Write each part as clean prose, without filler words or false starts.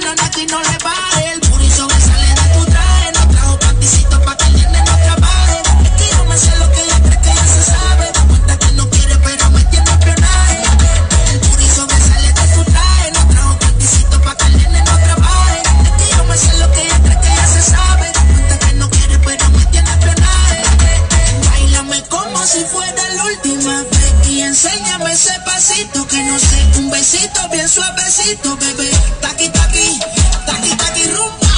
funciona que no le pare. El booty sobresale de tu traje. No trajo panticito pa' que el nene no trabaje. Es que yo me sé lo que ella cree que ya se sabe. Da cuenta que no quiere pero me tiene espionaje. El booty sobresale de tu traje. No trajo panticito pa' que el nene no trabaje. Es que yo me sé lo que ella cree que ya se sabe. Da cuenta que no quiere pero me tiene espionaje. Báilame como si fuera la última vez y enséñame ese pasito que no sé, un besito bien suavecito, bebé. Taqui taqui, taqui taqui rumba.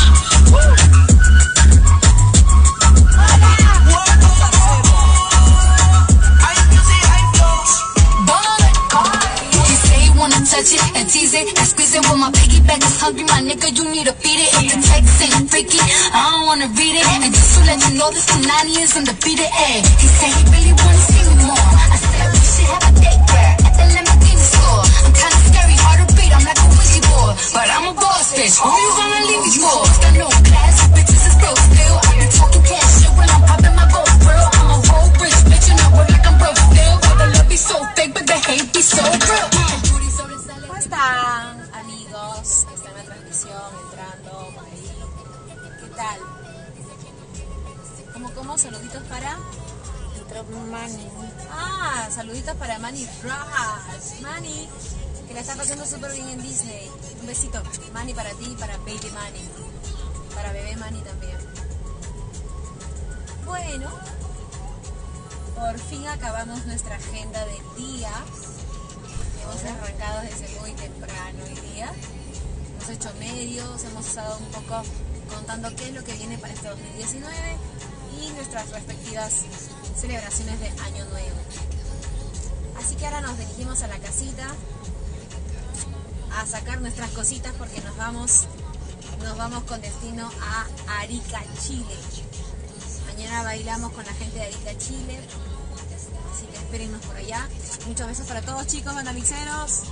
Touch it and tease it and squeeze it. When my piggyback is hungry, my nigga, you need to feed it. If the text ain't freaky, I don't wanna read it. And just to let you know, this Punani is undefeated. Ay, he said he really wanna see me more. I said we should have a date there at the Lamborghini store. I'm kinda scary, hard to beat, I'm like a wizzy boy, but I'm a boss bitch. Who you gonna leave me for? Got no class, bitches is broke still. I be talking cash shit when I'm popping my gold grill. I'm a whole rich bitch and I work like I'm broke still. But the love be so fake, but the hate be so real. ¿Cómo están, amigos que están en la transmisión, entrando por ahí? ¿Qué tal? ¿Cómo? ¿Saluditos para? Mani. Ah, saluditos para Manny Rojas. Manny, que la está pasando súper bien en Disney. Un besito, Manny, para ti y para Baby Manny. Para bebé Manny también. Bueno, por fin acabamos nuestra agenda del día. Hemos arrancado desde muy temprano hoy día. Hemos hecho medios, hemos estado un poco contando qué es lo que viene para este 2019 y nuestras respectivas celebraciones de Año Nuevo. Así que ahora nos dirigimos a la casita a sacar nuestras cositas porque nos vamos con destino a Arica, Chile. Mañana bailamos con la gente de Arica, Chile. Así que espérennos por allá. Muchos besos para todos, chicos, bandamixeros.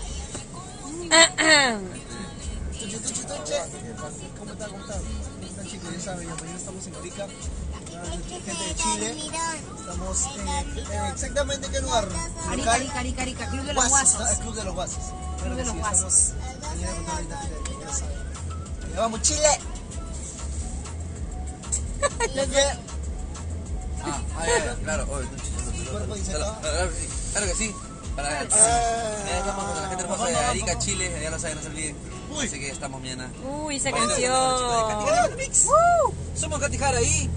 ¿Cómo está? Chicos, ya saben, mañana estamos en Arica, gente de Chile. Estamos exactamente en qué lugar. Arica, Club de los Guasos. Club de los Guasos. Club de los Guasos. Mañana con toda la gente, ya saben. Allá vamos, Chile. Claro, claro que sí. Ya estamos con la gente hermosa de Arica, Chile, ya lo saben, no se olviden. Así que estamos mañana. Uy, esa canción. Somos Katy Jara ahí.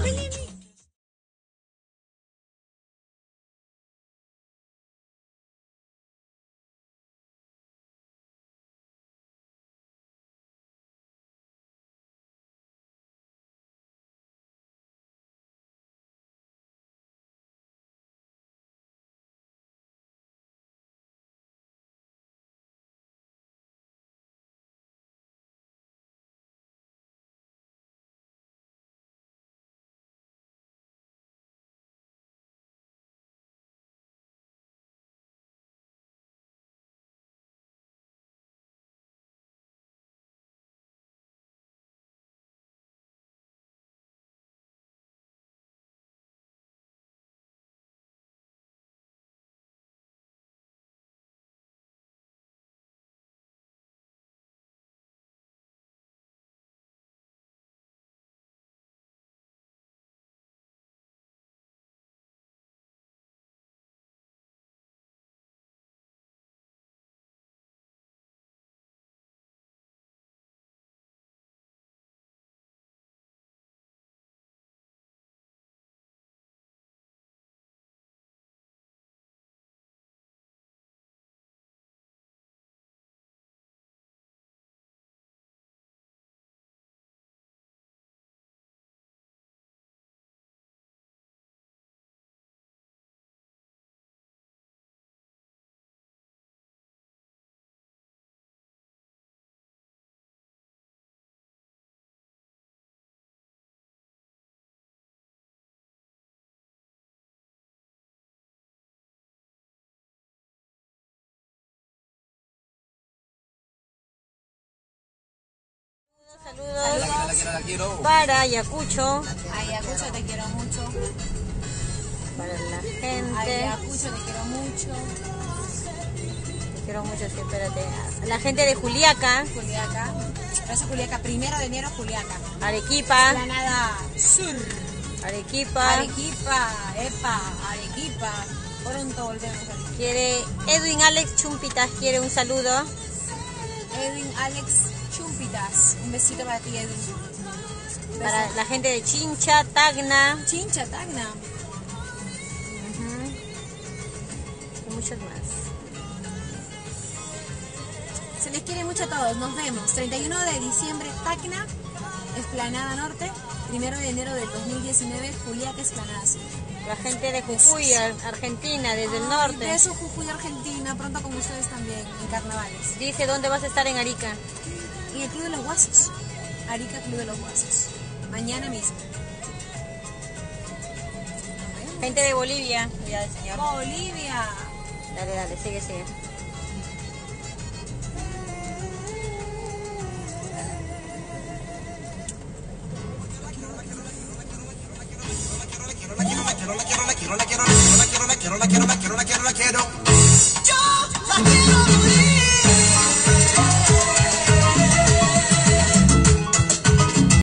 Saludos La quiero. para Ayacucho, Ayacucho, te quiero mucho. para la gente. Ayacucho, te quiero mucho. Te quiero mucho, sí, espérate. La gente de Juliaca. Juliaca. Plaza Juliaca, 1 de enero, Juliaca. Arequipa. Granada Sur. Arequipa. Arequipa, epa, Arequipa. Pronto volvemos a Arequipa. Quiere Edwin Alex Chumpitas, quiere un saludo. Edwin Alex Chumpitas. Un besito para ti, Edwin. Para la gente de Chincha, Tacna. Chincha, Tacna. Y muchos más. Se les quiere mucho a todos. Nos vemos. 31 de diciembre, Tacna, Esplanada Norte. 1 de enero del 2019, Juliaca, Esplanada Sur. La gente de Jujuy, Argentina, desde el norte. Besos, Jujuy, Argentina. Pronto con ustedes también, en carnavales. Dice, ¿dónde vas a estar en Arica? En el Club de los Guasos. Arica, Club de los Guasos. Mañana mismo. Gente de Bolivia. Cuidado, señor. Bolivia. Dale, dale, sigue, sigue. La quiero.